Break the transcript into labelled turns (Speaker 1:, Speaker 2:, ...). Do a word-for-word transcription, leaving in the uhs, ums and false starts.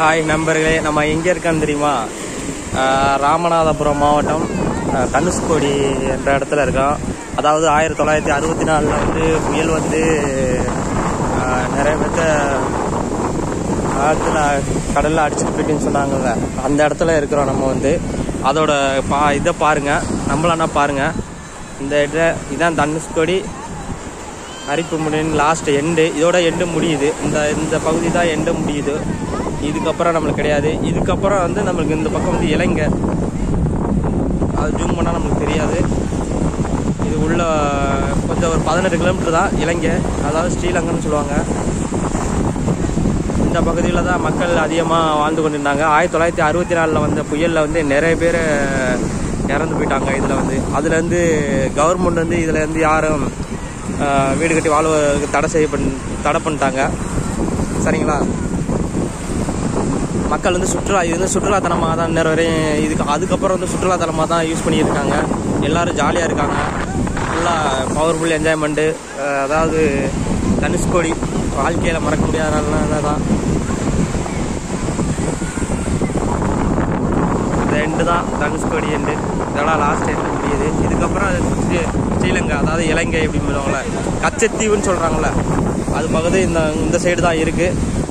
Speaker 1: Hi நண்பர்களே, நம்ம எங்கே இருக்கோன்னு தெரியுமா? ராமநாதபுரம் மாவட்டம் தனுஷ்கோடி என்ற இடத்துல இருக்கோம். அதாவது ஆயிரத்தி தொள்ளாயிரத்தி அறுபத்தி நாலில் வந்து புயல் வந்து நிறைய பேர்த்த ஆற்றுல கடலில் அடிச்சுட்டு போயிட்டுன்னு சொன்னாங்கல்ல, அந்த இடத்துல இருக்கிறோம் நம்ம வந்து. அதோட பா இதை பாருங்கள், நம்மளானா பாருங்கள். இந்த இட இதான் தனுஷ்கோடி அரிப்பு முடின்னு லாஸ்ட் எண்டு, இதோட எண்டு முடியுது. இந்த இந்த பகுதி தான் எண்டு முடியுது. இதுக்கப்புறம் நம்மளுக்கு கிடையாது. இதுக்கப்புறம் வந்து நம்மளுக்கு இந்த பக்கம் வந்து இலங்கை, அது ஜூம் பண்ணால் நம்மளுக்கு தெரியாது. இது உள்ள கொஞ்சம் ஒரு பதினெட்டு கிலோமீட்டர் தான் இலங்கை, அதாவது ஸ்ரீலங்கன்னு சொல்லுவாங்க. இந்த பகுதியில் தான் மக்கள் அதிகமாக வாழ்ந்து கொண்டிருந்தாங்க. ஆயிரத்தி தொள்ளாயிரத்தி அறுபத்தி நாலில் வந்த புயலில் வந்து நிறைய பேர் இறந்து போயிட்டாங்க. இதில் வந்து அதுலேருந்து கவர்மெண்ட் வந்து இதில் வந்து யாரும் வீடு கட்டி வாழ்வதற்கு தடை செய்ய பண் தடை பண்ணிட்டாங்க. சரிங்களா? மக்கள் வந்து சுற்றுலா இது வந்து சுற்றுலாத்தலமாக தான் நேரம் வரையும் இதுக்கு அதுக்கப்புறம் வந்து சுற்றுலாத்தலமாக தான் யூஸ் பண்ணியிருக்காங்க. எல்லோரும் ஜாலியாக இருக்காங்க, நல்லா பவர்ஃபுல் என்ஜாய்மெண்ட்டு. அதாவது தனுஷ்கோடி வாழ்க்கையில் மறக்க முடியாதனால தான் இந்த எண்டு தான் தனுஷ்கோடி எண்டு. இதெல்லாம் லாஸ்ட் எண்டு முடியுது. இதுக்கப்புறம் அது ஸ்ரீலங்கா, அதாவது இலங்கை எப்படி சொல்லுவாங்களே, கச்சத்தீவுன்னு சொல்கிறாங்களே, அது பகுதி இந்த இந்த சைடு தான் இருக்குது.